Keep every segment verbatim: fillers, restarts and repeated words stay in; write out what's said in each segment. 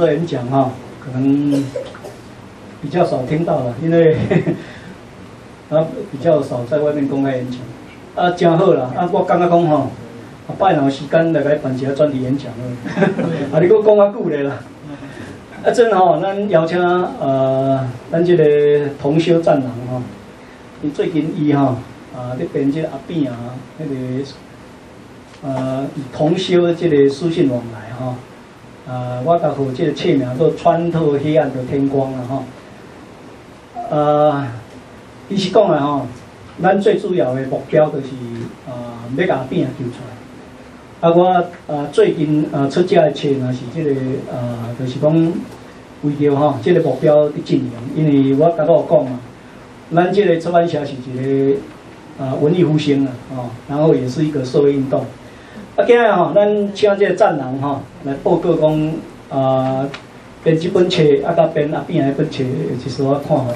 的演讲哈，可能比较少听到了，因为啊比较少在外面公开演讲。啊，真好啦！啊，我感觉讲吼，啊拜若有时间来来办一个专题演讲啊，你搁讲较久咧啦。啊，真吼，咱邀请呃，咱这个同修战狼吼，伊最近伊吼啊，咧编这个阿扁啊，迄、那个呃同修的这个书信往来吼，啊，我甲互这个册名叫《穿透黑暗的天光》啦吼。呃，伊是讲的吼，咱最主要的目标就是呃，要甲阿扁救出来。啊，我呃最近呃出这个册呢是这个呃，就是讲。为着吼，即、这个目标伫进行，因为我刚刚有讲嘛，咱即个出版社是一个啊、呃、文艺复兴啊，吼、哦，然后也是一个社会运动。啊，今日吼，咱请这个战狼吼来报告讲啊，编这本册啊，甲编阿扁迄本册是啥看法？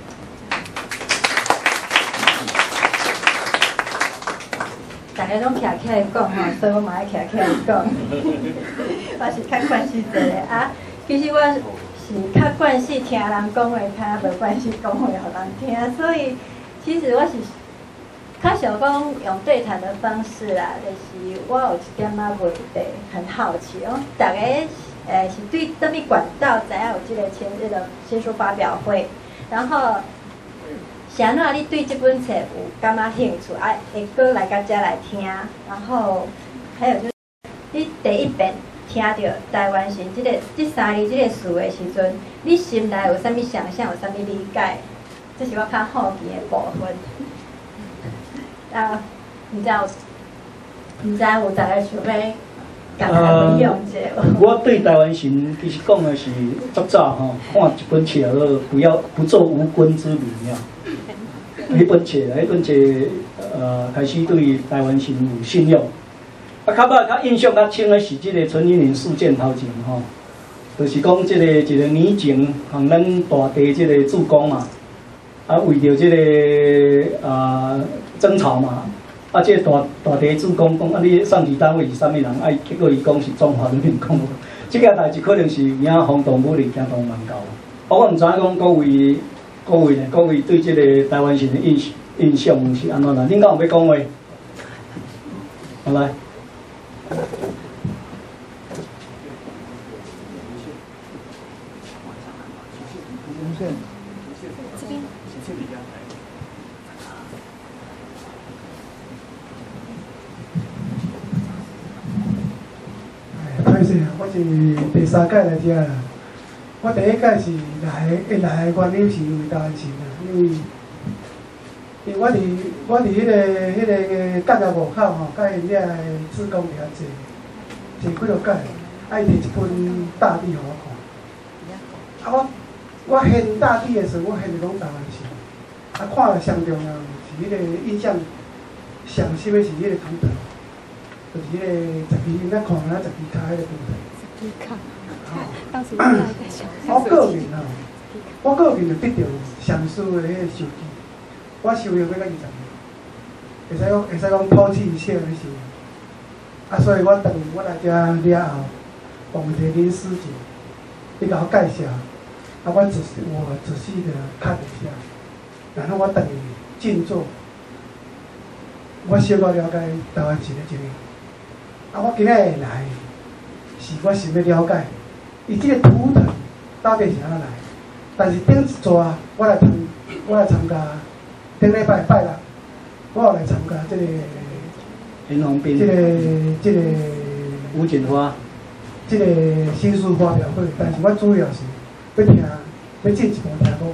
大家拢徛起来讲吼，所以我嘛爱徛起来讲。我是较惯势一个啊，其实我。是较惯势听人讲话，较无惯势讲话互人听，所以其实我是较想讲用对谈的方式啦，就是我有一点仔问题很好奇哦，大家诶是对什么管道知影有这个签这个新书发表会，然后是安怎你对这本册有感觉兴趣，啊会过来到遮来听，然后还有就是你第一遍。听到台湾神这个这三字这个词的时阵，你心内有啥物想象，有啥物理解？这是我较好奇的部分。啊，唔知有，唔知有大家想要甲他分享一下。 我对台湾神其实讲的是足早吼，看一本册叫做《不要不做无根之旅》啊。迄本册，迄本册呃开始对台湾神有信仰。啊，较尾较印象较深的是即个陈云林事件头前吼，就是讲即个一个年前，向咱大地即个主公嘛，啊为着即个啊争吵嘛，啊即个大大地主公讲啊你上级单位是啥物人，啊结果伊讲是中华人民共和国，即件代志可能是影轰动武力，惊动万教。我毋知影讲各位各位呢，各位对即个台湾神的印印象是安怎啦？恁敢有要讲话？好来。 这边。 哎，歹势啊！我是第三届来遮啦。我第一届是来一来的原因是因为台湾神啊，因为因为我伫我伫迄、那个迄、那个教育路口吼，甲因遐个志工伫遐坐，坐几落届，啊伊摕一本大地互我看，啊我我现大地的时候，我现拢台湾神，啊看了上重要是迄个印象上深的是迄个图腾，就是迄个十字，咱看咱十字架迄个图腾。十字架。当时我来在想。我个人啊，我个人就得到上师的迄个授记。我修行要到二十年，会使讲会使讲抛弃一切来修行。啊，所以我等我来遮了后，王铁林师姐，你甲我介绍，啊，我仔细我仔细的看了一下，然后我等于静坐，我小可了解台湾神的这个。啊，我今日会来，是我想要了解，伊这个图腾到底是安怎来？但是顶一撮我来参，我来参加。顶礼拜拜六，我有来参加这个， 林鸿斌， 这个这个吴锦花， 这个新书发表会，但是我主要是要听，要进一步听讲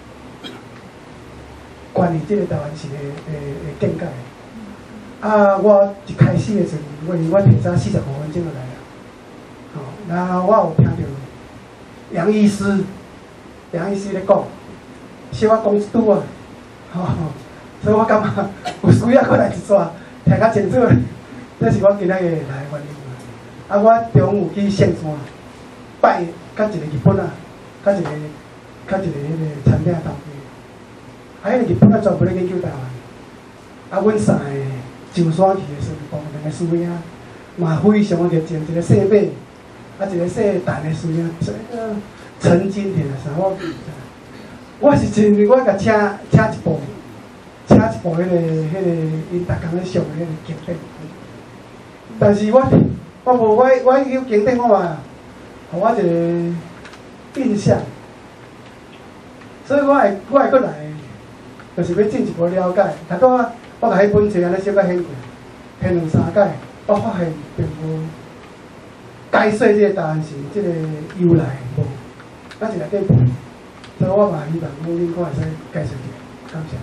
关于这个台湾史的诶诶见解。啊，我一开始的时候，我我提早四十五分钟就来了，吼、哦，然后我有听到杨医师，杨医师咧讲，小我讲一拄啊。吼、哦，所以我感觉有需要过来一撮，听较清楚。这是我今仔日来的原因。啊，我中午去线山拜，甲一个日本啊，甲一个，甲一个迄个餐厅头家。啊，迄个日本啊专门咧研究台湾。啊，阮三个上山去的时候，两个师兄嘛非常的热情，一个姓马，啊啊一个细陈的师兄，这个陈金田的时候，我我是真，我甲请请一部，请一部迄、那个迄、那个因逐工咧上的迄个经典，但是我我无我我迄个经典我嘛，互我一个印象，所以我会我会过来，就是要进一步了解。头拄啊，我甲迄本册安尼小可显过，显两三解，我发现并无解说这个答案是这个由来无，咱是内底无，所以我嘛希望讲恁看会使解释者，感谢。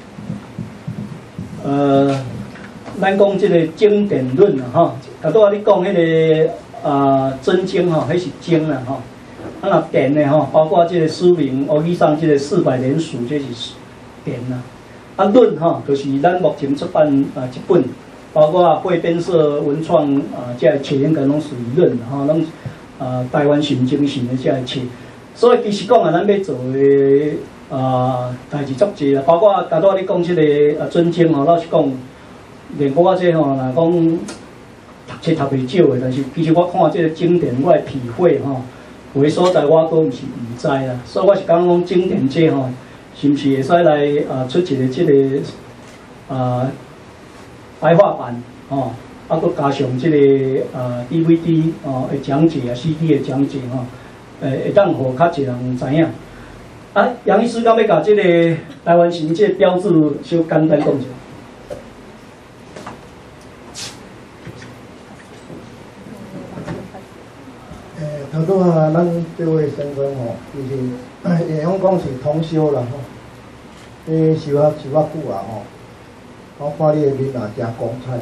呃，咱讲即个经典论啊，吼，头拄啊你讲迄、那个啊、呃、真经吼，迄是经啦吼。啊，若典的吼，包括即个书名，我记上即个四百年书，这是典啦。啊，论吼，就是咱目前出版啊一本，包括汇编社文创啊，这个册应该拢属于论吼，拢啊台湾新精神的这个册。所以其实讲啊，咱要做的啊代志足济啦，包括头拄你讲即个啊真经吼，老实讲，连我这吼，若讲读册读袂少的，但是其实我看即个经典，我的体会吼。有个所在我都毋是毋知啦，所以我是讲讲经典这吼，是毋是会使来啊出一个即、这个啊白话版吼，啊佮加上即、这個啊 D V D 哦的讲解啊 C D 的讲解吼，诶会当互较侪人知影。啊，杨医师敢要甲即个台湾神这个标志小简单讲一下。 头拄啊，咱这位先生吼，伊是会晓讲是通修啦吼，伊修啊修啊久啊吼，我看你的面也真光彩，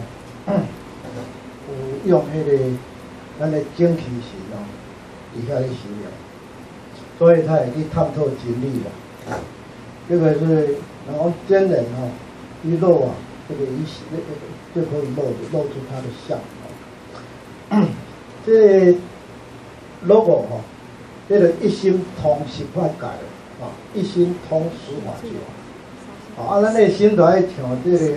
有用迄、那个咱的精气神哦，伫遐咧修养，所以他会去探透真理啦。这个是然后真人吼，一露啊，这个一就可以露露出他的相哦，这。logo 吼，这个一心通十法界啊，一心通十法界。啊，咱个心就爱像这个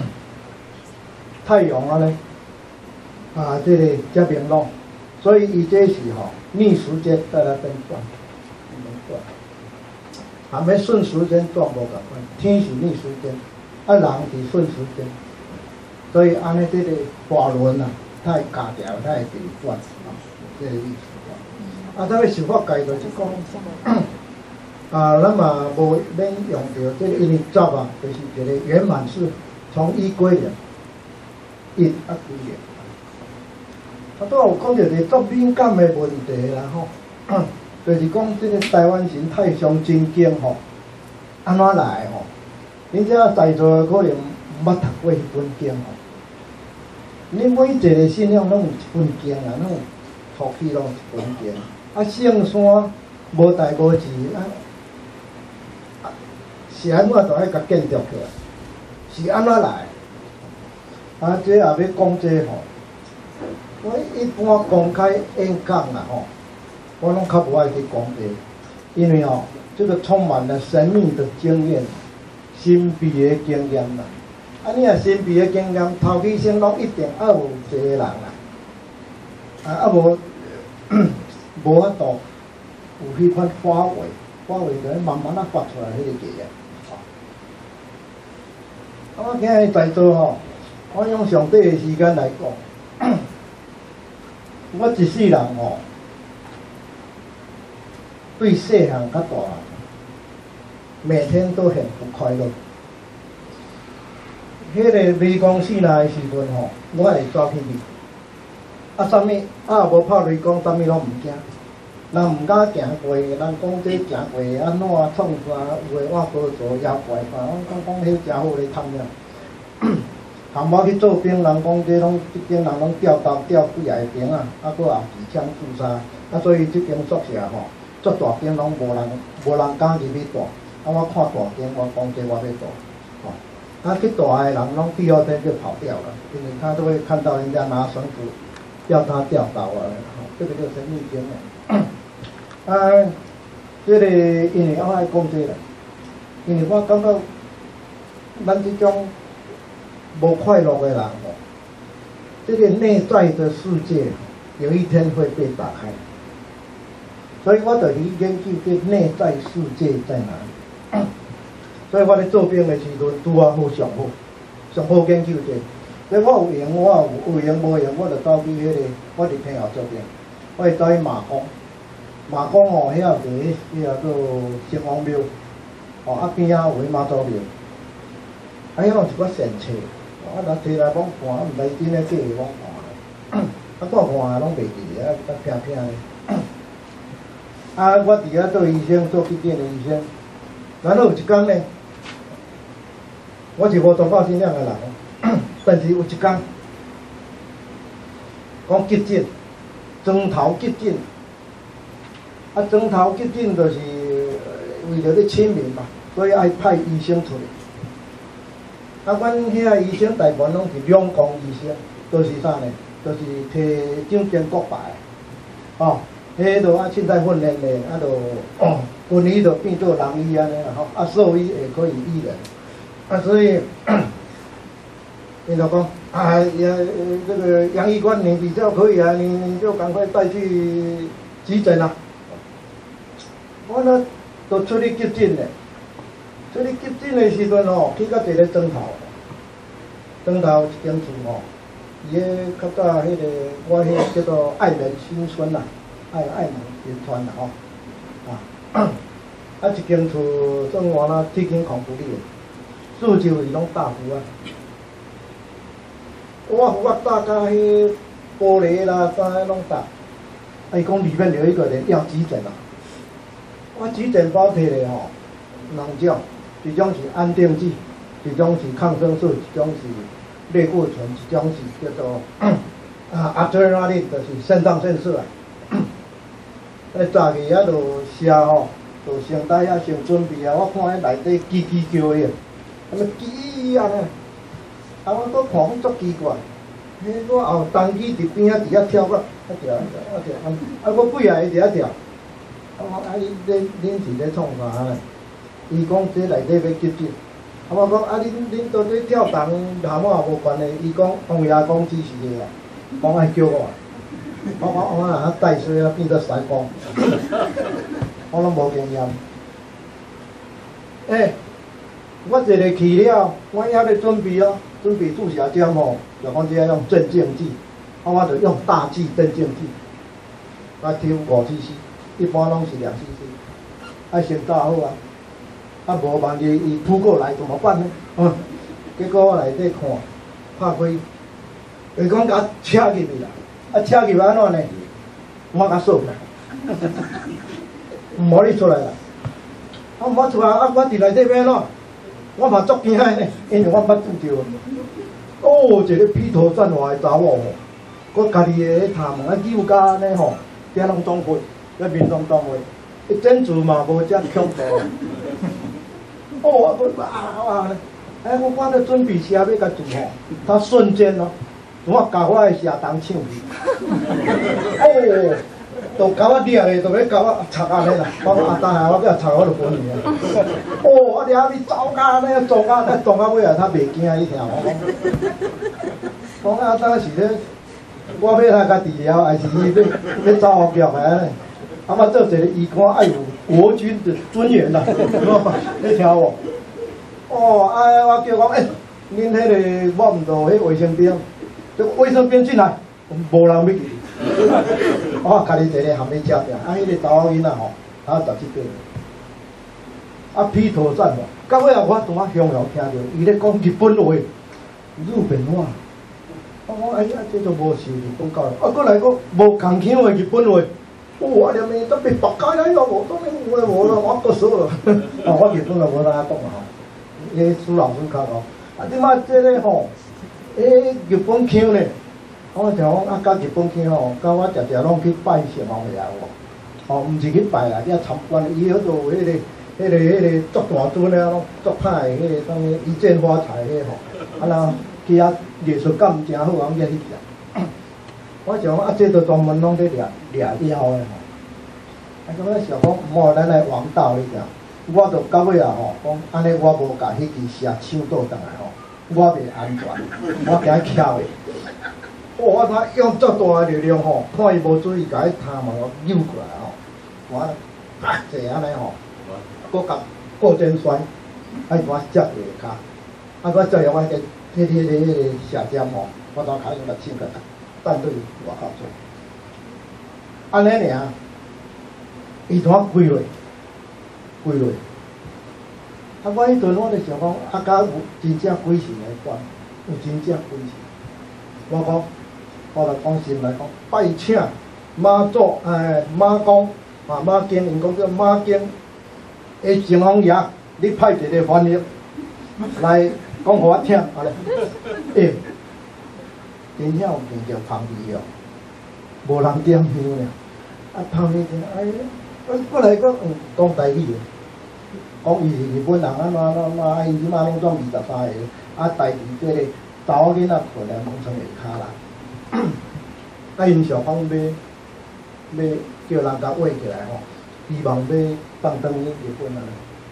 太阳啊咧，啊，这个遮明朗，所以伊这是吼逆时间在那边转，转，还没顺时间转无共款，天是逆时间，啊人是顺时间，所以安尼这个大轮啊，它会加掉，它会变转啊，这个意思。啊，咱个修法界就是讲，啊，咱嘛无免用到这个因为十啊，就是一个圆满式，从一归零，一啊归零。啊，拄有讲到一个足敏感的问题啦吼，就是讲这个台湾神太上真经吼，安怎来吼？恁遮在座可能毋捌读过迄本经吼，恁每一个信仰拢有一本经啦，拢有初期拢有一本经。啊，圣山无代无志啊，是安怎就爱甲建筑起来？是安怎来？啊，这也要讲这吼。我一般公开演讲啦吼，我拢较无爱去讲这，因为吼，这个充满了神秘的经验、神秘的经验啦。啊，你若神秘的经验，头起先拢一定要有一个人啦。啊，啊无。无法度有迄款发挥，发挥就慢慢啊发出来迄个个啊。我今日在座吼，我用上帝的时间来讲，我一世人吼，对细汉较大汉，每天都很不快乐。迄、那个雷公死来的时阵吼，我会抓去你。啊，啥物啊无拍雷公，啥物拢毋惊。人毋敢行过，人讲这行过安怎创啥？有诶我哥做妖怪吧，我讲讲迄真好咧贪了。含我去做兵，人讲这拢即间人拢吊刀吊几下兵啊，啊，搁也持枪自杀，啊，所以即间宿舍吼，做大兵拢无人无人敢入去住。啊，我看大兵，我讲这我要住。吼、哦，啊，去住诶人拢第二天就跑掉了，因为他都会看到人家拿绳子。要他吊倒啊！吼，这个就是秘经啦。啊，这个因为我爱讲这个，因为我感觉咱这种无快乐的人吼，这个内在的世界有一天会被打开。所以我就去研究这内在世界在哪里。所以我咧做兵的时阵，拄啊好上好，上好研究这。所以我有闲，我有有闲无闲，我就走去迄、那个，我伫天后做兵，我会走去马公。马公吼，遐有一个迄个做城隍庙，哦啊边仔有迄妈祖庙，啊迄拢一寡神册，啊若摕来讲看，啊毋知真诶假诶讲看，啊看看拢袂记，啊啊拼拼诶。啊，我伫遐做医生，做急诊诶医生，然后有一工呢，我是无宗教信仰诶人，但是有一工，讲急诊，庄头急诊。啊，庄头急诊就是为着咧亲民嘛，所以爱派医生出来。啊，阮遐医生大部分拢是两公医生，都、就是啥呢？都、就是摕蒋经国牌，哦，迄都啊凊彩训练咧，啊都哦，军医就变做人医安尼啦吼，啊兽医也可以医人，啊所以，伊就讲啊，也这个杨医官你比较可以啊，你你就赶快带去急诊啊。我呢，都出去急诊嘞，出去急诊的时阵吼，去到一个庄头，庄头一间厝吼，伊个较早迄个我迄个叫做爱人新村啦，爱爱人集团啦吼，啊，啊一间厝算我啦，铁筋控制力，四周是拢大扶啊，我扶啊搭甲迄玻璃啦，啥拢搭，啊伊讲里面有一个人要急诊啊。我急诊包摕咧吼，两种，一种是安定剂，一种是抗生素，一种是类固醇，一种是叫做啊阿德拉利，就是肾上腺素啊。咧早起啊，就食吼，就先带啊，先准备啊。我看迄内底叽叽叫的，什么叽安尼，啊我搁看讲足奇怪，迄我后当机伫边仔伫遐跳个，一条一条，啊啊我几下伊伫遐跳。我讲啊，恁恁恁是咧创啥呢？伊讲这内底要急诊。啊，我讲啊，恁恁到底跳动蛤蟆也无关系。伊讲王爷讲只是个，讲爱叫我。我讲我啊带水啊变做西公，我拢无经验。诶、欸，我一日去了，我还咧准备哦，准备注射针吼，就讲只要用镇静剂，啊，我就用大剂镇静剂，啊，抽五 C C。一般拢是两 C C， 啊先打好啊，啊无万一伊扑过来怎么办呢？嗯，结果我内底看，拍开，伊讲甲车入去啦，啊车入去安怎呢？我甲锁起来，唔好你出来啦，啊唔好出来，啊我伫内底要怎？我嘛足惊的呢，因为我捌拄着，哦一个披头散发的查某吼，佮家己的头毛啊揪甲安尼吼，惊拢撞开。在民众单位，伊诊治嘛无遮恐怖。哦，我啊啊！哎，我我咧准备车要甲做吼，他瞬间哦，我甲我的车筒抢去。哦，都甲我掠咧，都要甲我插安尼啦。我讲阿大海，我叫插我就滚去啊。哦，我掠你走甲安尼，撞甲，撞到尾啊，他袂惊伊听我讲。讲阿大是咧，我要他家治疗，还是伊要要走福局啊？啊嘛，做一个医官爱有国军的尊严啦，你听无？哦，啊，我叫讲，诶、欸，恁迄个我毋到迄卫生兵，这卫生兵进来，无人要去。我家己一个含咧车顶，啊，迄个查某囡仔吼，啊，十七八，啊，披头散发，到尾啊，我拄啊雄雄听着伊咧讲日本话，日本话。我讲哎呀，这都无受日本教育，啊，过来个无共腔的日本话。哦，啊！连面都被毒街喺度，我都冇啦冇啦，我個數啦。啊，我日本就冇得講啦吼，啲蘇老師講哦，啊點解即個吼？誒日本腔咧，我就講啊，甲日本腔吼，甲我常常攏去拜城隍爺喎。哦，毋是去拜啦，啲參觀，伊嗰度迄個、迄個、迄個足大尊咧，攏足歹迄個當一見發財迄個吼，啊那其他藝術感真好，我去食。我想啊，这都专门拢在掠掠了的吼。啊，咁咧想讲，毋好咱来王道你讲，我就到尾啊吼，讲安尼我无甲迄支车抢倒转来吼，我袂安全，我惊翘的。 哦，我看用足大的力量吼，看伊无注意，甲伊头毛扭过来吼，我啪一下安尼吼，搁甲过肩摔，啊伊我接下骹，啊我接下我迄个迄个迄个迄个射箭吼，我当开始甲手甲弹对外口做，安尼尔，伊怎跪落，跪落。啊！我迄阵我就想讲，啊，甲有真正鬼神来管，有真正鬼神。我讲，我来讲心来讲，拜请妈祖，诶，妈公啊，妈经，因讲叫妈经，诶，城隍爷，你派一个翻译来讲互我听，安尼。诶，真正有见着芳味哦，无人点香呢。啊，芳味真，哎，我我来讲，嗯，讲台语。讲伊是日本人啊，哪哪哪，因即马拢总二十三个，啊，代志即个查某囡仔困来蒙床下骹啦。啊，因想讲要要叫人甲挖起来吼，希望要放转去日本啊。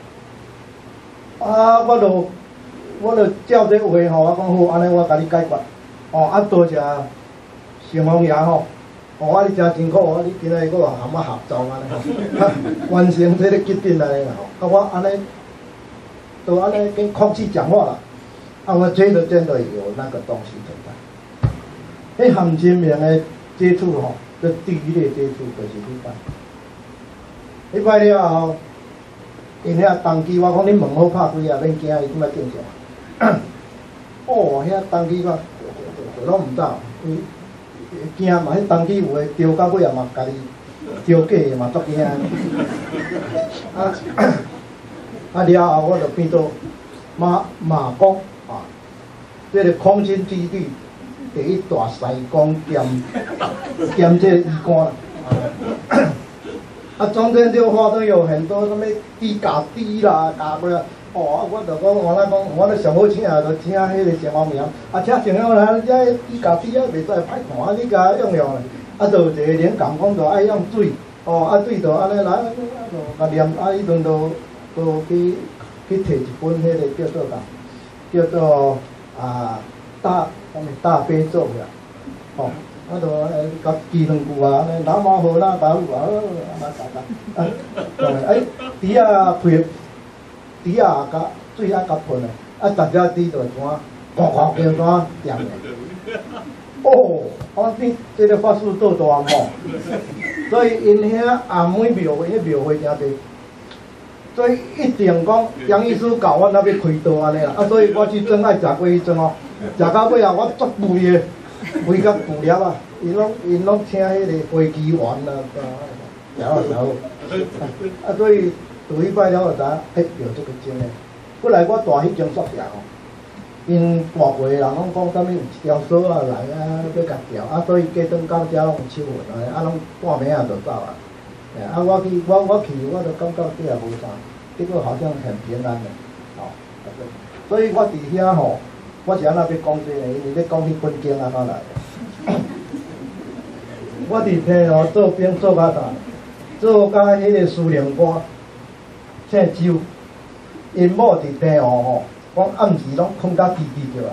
啊，我就我就照这话吼，我讲好，安尼我甲你解决。哦，啊，多谢城隍爷吼。哦，啊，你真辛苦哦！你今仔日搁含我合作安尼吼，完成这个决定安尼啦吼。啊，我安尼，都安尼跟空气讲话啦。啊，我觉得真的有那个东西存在。迄含真面的接触吼，这第一类接触就是你拜。你拜了后，因遐当机我讲你门好拍开啊，免惊，伊即摆正常。哦，遐当机我拢毋知，伊。惊嘛，迄当机有诶钓到尾啊嘛，家己钓假诶嘛，足惊。啊啊了后，我就变做马马公啊，这个空军基地第一大西公兼兼这个医官啦。啊，中间就花都有很多什么地甲地啦，甲过啊。哦，我就讲，我来讲，我咧上好请啊，就请迄个城隍庙，啊，请城隍来，这地甲地啊，袂使歹看，啊，你甲用用咧，啊，就一个灵感讲，就爱用水，哦，啊，水就安尼来，啊，就甲念，啊，迄阵就就去去摕一本迄个叫做啥，叫做啊大什么大悲咒呀，哦，啊，就诶甲记两句啊，安尼南无好啦，大路啊，啊，啊，啊，哎，底啊配。猪啊，甲水啊，甲喷啊，啊，大家猪就怎啊，呱呱叫怎啊点的。哦，我听这个法师做大汉吼，所以因遐暗暝庙会，迄庙会真济，所以一定讲杨医师教我那要开刀安尼啦，啊，所以我去真爱食过迄阵哦，食到尾啊，我足肥的，肥甲骨粒啊，因拢因拢请迄个飞机员啦，然后然后，啊，所以。第一摆了就知影，哎，有这个经诶。本来我住迄间宿舍吼，因大过人拢讲啥物有一条锁啊来啊，要甲调啊，所以过转到遮拢有手份安尼，啊，拢半暝啊就走啊。哎，啊，我去我我去，我就感觉这也无啥，结果好像很平安的，哦，所以我伫遐吼，我是安那要讲这个，因为咧讲迄本经安怎来的。我伫平湖做兵做甲啥，做甲迄个司令官。姓周，因某伫平湖吼，讲暗时拢困到滴滴着啊。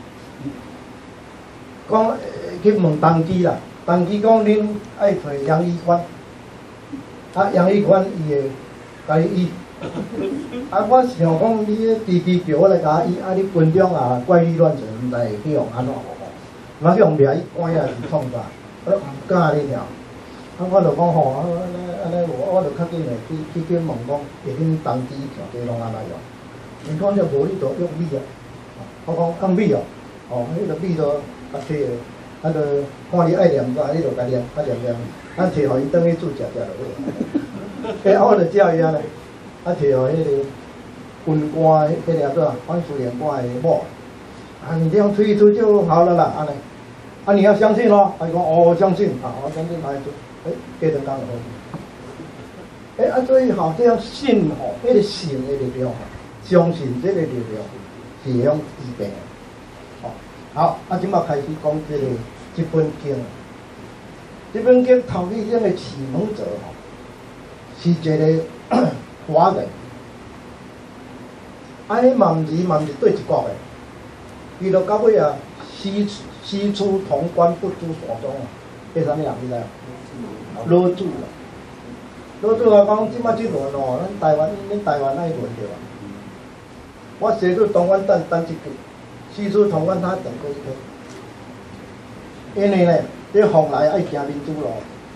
讲去问当机啦，当机讲恁爱找杨医官，啊杨医官伊会甲你医。啊，我想讲你迄滴滴着，我来甲伊医，啊你军中啊怪力乱神，毋知会去用安怎无？若去用掠伊关也是创啥？我都毋敢你听。啊，我就讲吼，安尼安尼，我我就较紧诶，去去去问讲，会恁当机上地拢安怎用？因讲就无你就用米啊，我讲用米哦，哦，迄个米就较摕诶，啊就看你爱念啥，你就甲念，啊念念，啊摕互伊当去煮食食就好。诶，啊我就照伊安尼，啊摕互迄个军官迄个做反司令官诶某，啊你这样吹一吹就好了啦，安尼。啊你要相信咯，啊伊讲哦我相信，啊我相信来做。哎，过两工就好。哎，啊，所以吼，这样信吼，迄个信的力量，相信这个力量是会用治病的。哦，好，啊，即马开始讲这个这本经。这本经头一种的启蒙者吼，是一个华人。啊，迄嘛毋是嘛毋是对一国的，伊就到尾啊， 西西出潼关，不知所踪啊！迄啥物人你知啊？老主啊！老主啊，讲即摆即轮哦，咱台湾，恁台湾爱轮着啊！我西出潼关等等一季，西出潼关他等过一天，因为呢，这风来爱行民主路。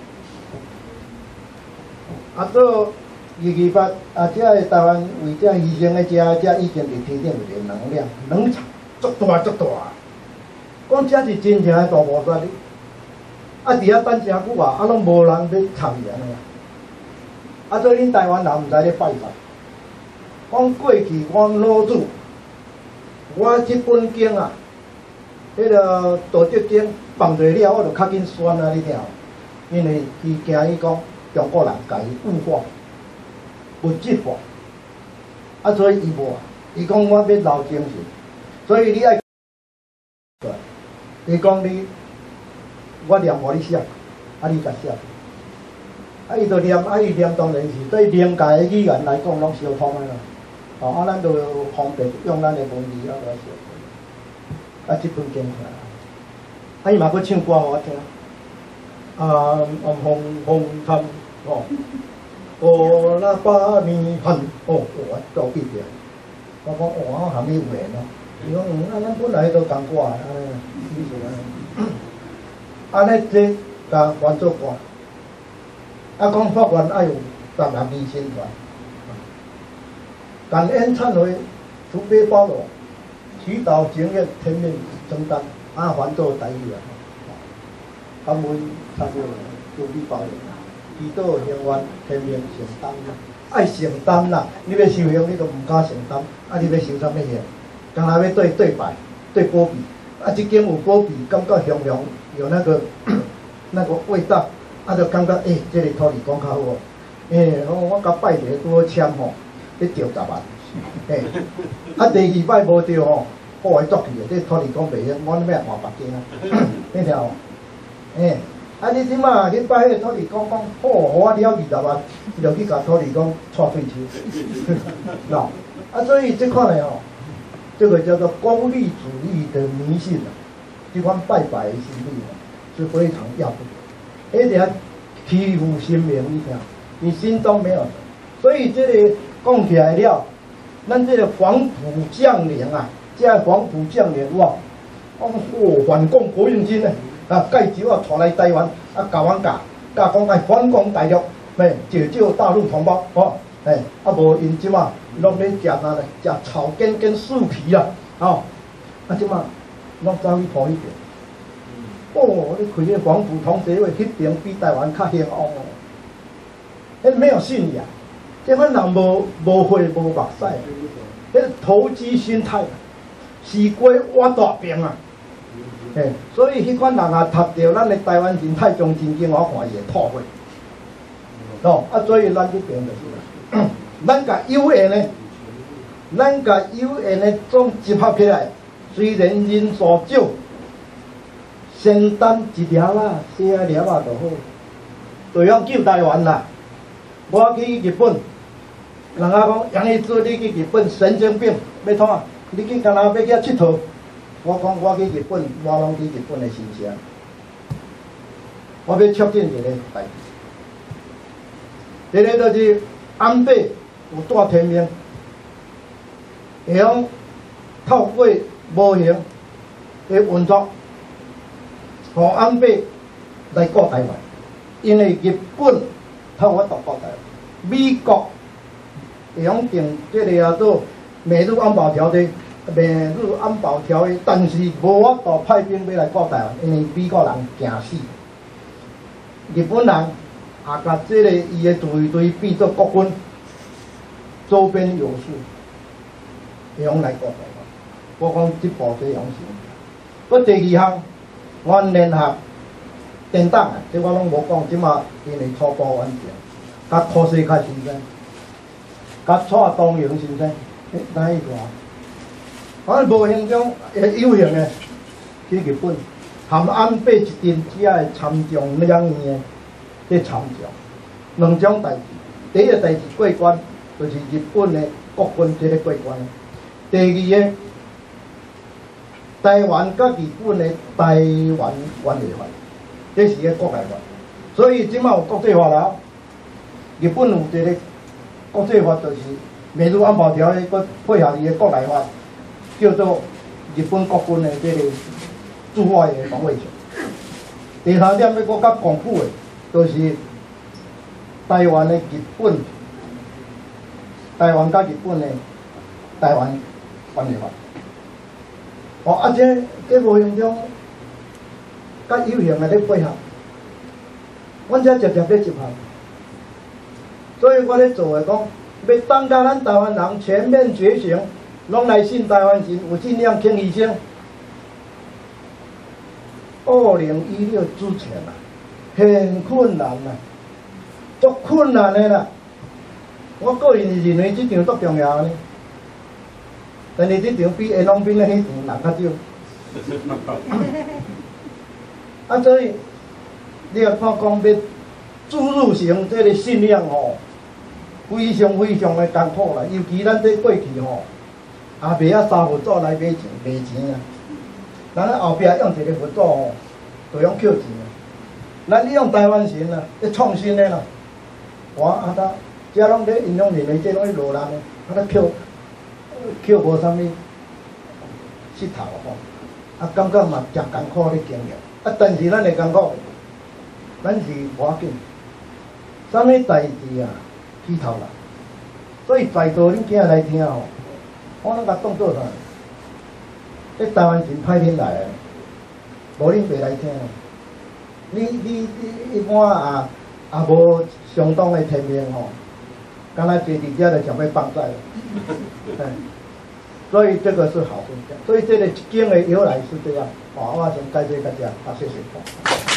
啊，做二二八啊，这个台湾为这牺牲的这这已经伫天顶有个能量，能场足大足大。讲这是真正的大菩萨哩。啊，伫遐等真久啊，啊，拢无人要参与安尼啊。啊，所以恁台湾人毋知咧拜啥。讲过去我老祖，我即本经啊，迄、那个道德经放做了，我就较紧宣啊，你听。因为伊惊伊讲中国人甲伊物化、物质化，啊，所以伊无啊。伊讲我要留精神，所以你爱。伊讲你，我念互你写，啊，你甲写。啊，伊就念，啊，伊念当然是对灵界的语言来讲，拢相通的啦。哦，啊，咱就方便用咱的文字啊来写。啊，即本经出来，啊，伊嘛要唱歌互我听。啊，暗红红尘，哦，哦，那把弥恨，哦，我都记着。我讲，哦，我含义有缘咯。伊讲，嗯，啊，咱本来都共歌的，安尼，意思安尼。安尼这甲原作歌。啊，讲法院爱有十六二仙团，感恩忏悔，慈悲包容，祈祷经验天命承担，啊，还做台语啊，感恩忏悔，慈悲包容，祈祷行愿天命承担啦，爱承担啦，你要修行你都唔敢承担，啊，你要修啥物嘢？刚才要对对白，对波比，啊，这间有波比，感觉香香，有那个那个味道。啊，就感觉诶、欸，这个土地公较好哦。诶、欸，我我甲拜一个拄好签吼，你着十万。诶、欸，啊第二摆无着吼，破坏作去的，这土地公袂晓，我要换别间啊。你听无？诶、欸，啊你即马去拜迄个土地公讲，好，我了二十万，就去甲土地公搓对手。喏，啊所以这款呢吼，这个叫做功利主义的迷信啊，这款拜拜的心理啊，是非常要不得。一定欺负神明，你听，你心中没有，所以这个讲起来了，咱这个黄埔将领啊，这个黄埔将领哇，哦，反攻国用军呢，啊，介绍啊，带来台湾，啊，教阮教，教讲爱反攻大陆，嘿，解救大陆同胞，哦，嘿，啊，无因即马拢咧食啥咧？食草根跟树皮啊，哦，啊，即马拢走去讨迄边。哦，你开个黄埔同学会，迄边比台湾较兴旺哦。迄没有信仰，这款人无无血无目屎，迄投机心态，是过挖大饼啊！嘿，所以迄款人啊，读着咱的台湾人太宗真经，我看伊会吐血。喏，啊，所以咱这边就是，咱甲有缘呢，咱甲有缘的总集合起来，虽然人数少。先担一粒啦，小粒啊就好，就用救台湾啦。我去日本，人家讲杨一珠你去日本神经病，要创啊？你去干那要去遐佚佗？我讲我去日本，我拢去日本的新城，我要促进一个代志。一个就是安倍有带天命，会用透过无形的运作。互安倍来顾台湾，因为日本透我独顾台湾，美国会用定这个叫做美日安保条约，美日安保条约，但是无法度派兵要来顾台湾，因为美国人惊死，日本人也甲这个伊的自卫队变做国军，周边有事，会用来顾台湾。我讲这步这样行。佮第二项。阮联合电档啊，这我拢无讲，即马因为初步完成，甲科西卡先生，甲蔡东阳先生，诶，哪一个啊？反正无形中诶有形诶，去日本含安倍一阵只会参众两院诶，去参众两种代志。第一个代志过关，就是日本诶国军这个过关；第二个台湾甲日本的台湾关系法，这是个国内法，所以即摆有国际法啦。日本有一个国际法，就是美日安保条约，佮配合伊个国内法，叫做日本国军的这个驻外的防卫权。第三点，要搁较巩固的，就是台湾的日本，台湾甲日本的台湾关系法。哦，啊，这这无形中甲有形的咧配合，阮遮直接咧执行。所以我咧做诶讲，要等到咱台湾人全面觉醒，拢来信台湾人，有尽量轻医生。二零一六之前啊，很困难啊，足困难诶啦。我个人是认为这场足重要呢，但是这场比袁隆斌的迄场难较少。啊，所以你要看讲要注入成这个信仰吼，非常非常的艰苦啦。尤其咱这过去吼，也袂晓三佛祖来买钱卖钱啊。咱咧后壁用一个佛祖吼，就用捡钱啊。咱利用台湾神啊，咧创新的啦。我啊，他遮拢咧因拢认为这拢是落难的，啊，咧捡捡无啥物石头吼，啊，感觉嘛真艰苦咧经营。啊，但是咱会艰苦，咱是无要紧。啥物代志啊，起头啦。所以在座恁囝来听吼，我拢甲当做啥？这台湾真歹恁来诶，无恁袂来听。你你你一般啊也无相当诶天命吼，敢若坐伫遮就想要放债了。所以这个是好现象。所以这个经的由来是这样。好，我先介绍大家，好，谢谢。